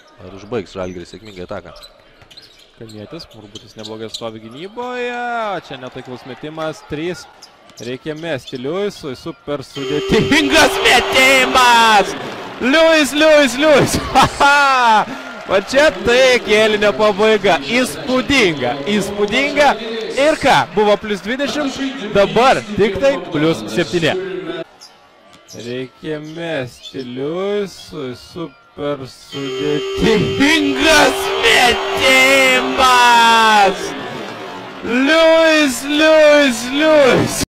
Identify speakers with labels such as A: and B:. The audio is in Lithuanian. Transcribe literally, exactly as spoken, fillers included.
A: Ar užbaigs Žalgiris sėkmingai ataką?
B: Kalnietis, Urbutis neblogai stovi gynyboje, čia netaiklus metimas, trys, reikia mesti Liujisui, super sudėtingas metimas! Liujis, Liujis, Liujis, haha! Va čia tai kėlinio pabaiga, įspūdinga, įspūdinga ir ką, buvo plus dvidešimt, dabar tik tai plus septyni. Reikia mesti Liujisui, super. Per sudėtingas metimas! Liujis, Liujis, Liujis!